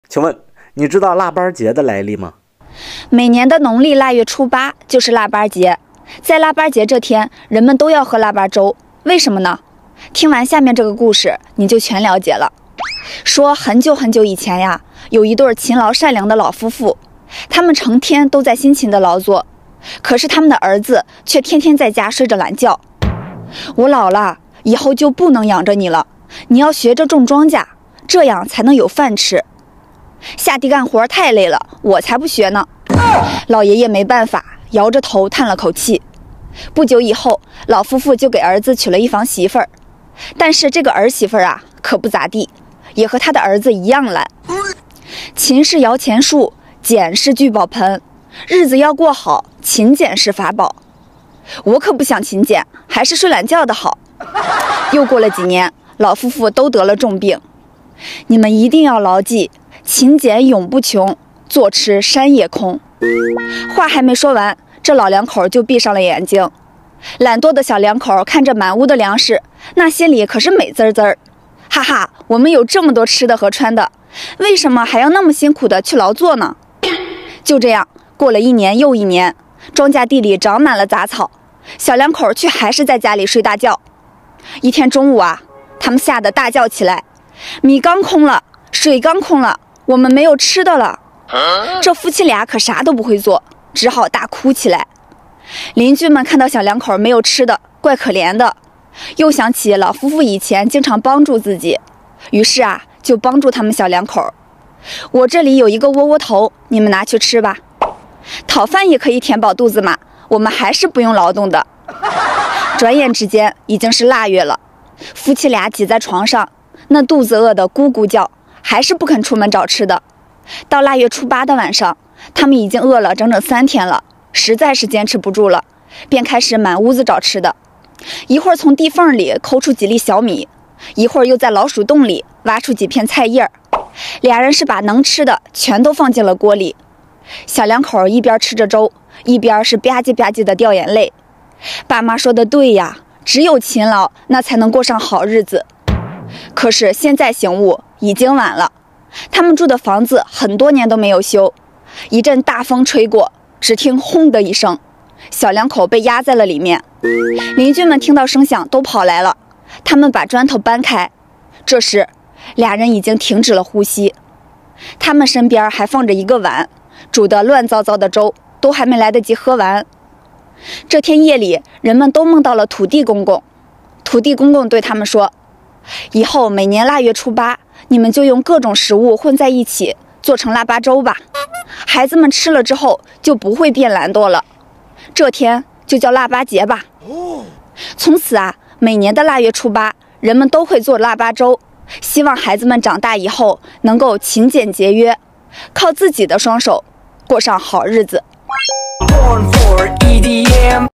请问你知道腊八节的来历吗？ 每年的农历腊月初8就是腊八节，在腊八节这天，人们都要喝腊八粥，为什么呢？听完下面这个故事，你就全了解了。说很久很久以前呀，有一对勤劳善良的老夫妇，他们成天都在辛勤的劳作，可是他们的儿子却天天在家睡着懒觉。我老了，以后就不能养着你了，你要学着种庄稼，这样才能有饭吃。下地干活太累了，我才不学呢。老爷爷没办法，摇着头叹了口气。不久以后，老夫妇就给儿子娶了一房媳妇儿，但是这个儿媳妇儿啊，可不咋地，也和他的儿子一样懒。勤是摇钱树，俭是聚宝盆，日子要过好，勤俭是法宝。我可不想勤俭，还是睡懒觉的好。又过了几年，老夫妇都得了重病。你们一定要牢记，勤俭永不穷，坐吃山也空。话还没说完，这老两口就闭上了眼睛。懒惰的小两口看着满屋的粮食，那心里可是美滋滋儿。哈哈，我们有这么多吃的和穿的，为什么还要那么辛苦的去劳作呢？就这样过了1年又1年，庄稼地里长满了杂草，小两口却还是在家里睡大觉。一天中午啊，他们吓得大叫起来，米缸空了，水缸空了，我们没有吃的了。这夫妻俩可啥都不会做，只好大哭起来。邻居们看到小两口没有吃的，怪可怜的，又想起老夫妇以前经常帮助自己，于是啊，就帮助他们小两口。我这里有一个窝窝头，你们拿去吃吧。讨饭也可以填饱肚子嘛，我们还是不用劳动的。转眼之间已经是腊月了，夫妻俩挤在床上，那肚子饿得咕咕叫，还是不肯出门找吃的。到腊月初8的晚上，他们已经饿了整整3天了，实在是坚持不住了，便开始满屋子找吃的。一会儿从地缝里抠出几粒小米，一会儿又在老鼠洞里挖出几片菜叶。俩人是把能吃的全都放进了锅里。小两口一边吃着粥，一边是吧唧吧唧的掉眼泪。爸妈说的对呀，只有勤劳，那才能过上好日子。可是现在醒悟，已经晚了。他们住的房子很多年都没有修，一阵大风吹过，只听轰的一声，小两口被压在了里面。邻居们听到声响都跑来了，他们把砖头搬开。这时俩人已经停止了呼吸，他们身边还放着一个碗，煮得乱糟糟的粥都还没来得及喝完。这天夜里，人们都梦到了土地公公。土地公公对他们说，以后每年腊月初8，你们就用各种食物混在一起做成腊八粥吧，孩子们吃了之后就不会变懒惰了，这天就叫腊八节吧。从此啊，每年的腊月初8，人们都会做腊八粥，希望孩子们长大以后能够勤俭节约，靠自己的双手过上好日子。